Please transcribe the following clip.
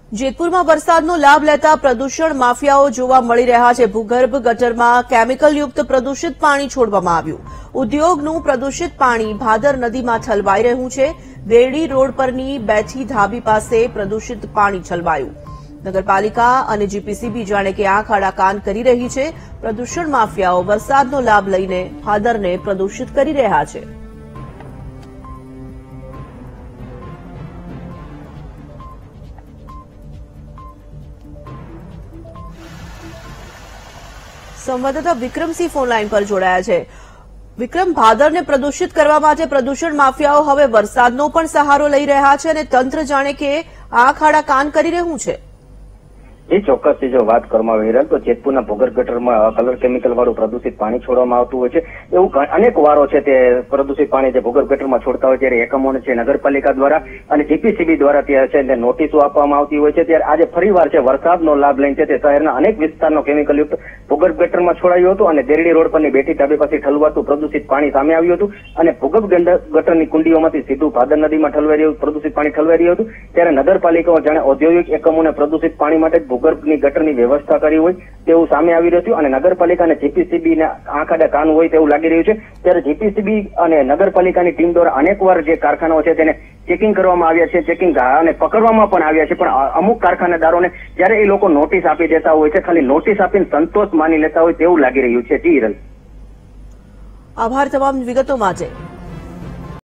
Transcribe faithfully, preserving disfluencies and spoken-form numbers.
જેતપુરમાં વરસાદનો લાભ લેતા પ્રદૂષણ માફિયાઓ જોવા મળી રહ્યા છે। ભૂગર્ભ ગટરમાં કેમિકલયુક્ત પ્રદૂષિત પાણી છોડવામાં આવ્યું। ઉદ્યોગનું પ્રદૂષિત પાણી ભાદર નદીમાં ઠલવાઈ રહ્યું છે। દેરડી રોડ પરની બેઠી ધાબી પાસે પ્રદૂષિત પાણી ઠલવાયું। નગરપાલિકા અને જીપીસીબી જાણે કે આંખ આડા કાન કરી રહી છે। પ્રદૂષણ માફિયાઓ વરસાદનો લાભ લઈને ભાદરને પ્રદૂષિત કરી રહ્યા છે। સંવાદદાતા વિક્રમસિંહ ફોન લાઈન પર જોડાયા છે। વિક્રમ, ભાદરને પ્રદૂષિત કરવા માટે પ્રદૂષણ માફિયાઓ હવે વરસાદનો પણ સહારો લઈ રહ્યા છે અને તંત્ર જાણે કે આંખ આડા કાન કરી રહ્યું છે। એ ચોક્કસથી જો વાત કરવામાં આવી રહી તો જેતપુરના ભૂગર્ભ ગટરમાં કલર કેમિકલ વાળું પ્રદૂષિત પાણી છોડવામાં આવતું હોય છે। એવું અનેક વારો છે તે પ્રદૂષિત પાણી જે ભૂગર્ભ ગટરમાં છોડતા હોય ત્યારે એકમોને છે નગરપાલિકા દ્વારા અને જીપીસીબી દ્વારા ત્યાં છે નોટિસો આપવામાં આવતી હોય છે। ત્યારે આજે ફરીવાર છે વરસાદનો લાભ લઈને તે શહેરના અનેક વિસ્તારનો કેમિકલયુક્ત ભૂગર્ભ ગટરમાં છોડાયું હતું અને દેરડી રોડ પરની બેઠી ધાબી પાસે ઠલવાતું પ્રદૂષિત પાણી સામે આવ્યું હતું અને ભૂગર્ભ ગટરની કુંડીઓમાંથી સીધું ભાદર નદીમાં ઠલવાઈ રહ્યું પ્રદૂષિત પાણી ઠલવાઈ રહ્યું હતું। ત્યારે નગરપાલિકાઓ જાણે ઔદ્યોગિક એકમોને પ્રદૂષિત પાણી માટે ભૂગર્ભની ગટરની વ્યવસ્થા કરી હોય તેવું સામે આવી રહ્યું છે અને નગરપાલિકા અને જીપીસીબી ના આંખ આડા કાન હોય તેવું લાગી રહ્યું છે। ત્યારે જીપીસીબી અને નગરપાલિકાની ટીમ દ્વારા અનેકવાર જે કારખાનાઓ છે તેને ચેકિંગ કરવામાં આવ્યા છે, ચેકિંગ અને પકડવામાં પણ આવ્યા છે, પણ અમુક કારખાનેદારોને જ્યારે એ લોકો નોટિસ આપી દેતા હોય છે, ખાલી નોટિસ આપીને સંતોષ માની લેતા હોય તેવું લાગી રહ્યું છે। જી હિરલ, આભાર તમામ વિગતો માટે।